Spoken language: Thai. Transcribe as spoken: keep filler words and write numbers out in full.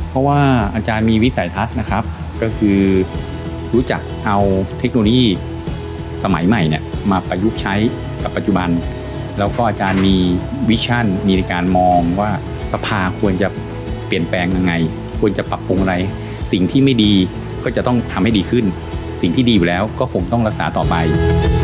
เพราะว่าอาจารย์มีวิสัยทัศน์นะครับก็คือรู้จักเอาเทคโนโลยีสมัยใหม่เนี่ยมาประยุกต์ใช้กับปัจจุบันแล้วก็อาจารย์มีวิชั่นมีในการมองว่าสภาควรจะเปลี่ยนแปลงยังไงควรจะปรับปรุงอะไรสิ่งที่ไม่ดีก็จะต้องทำให้ดีขึ้นสิ่งที่ดีอยู่แล้วก็คงต้องรักษาต่อไป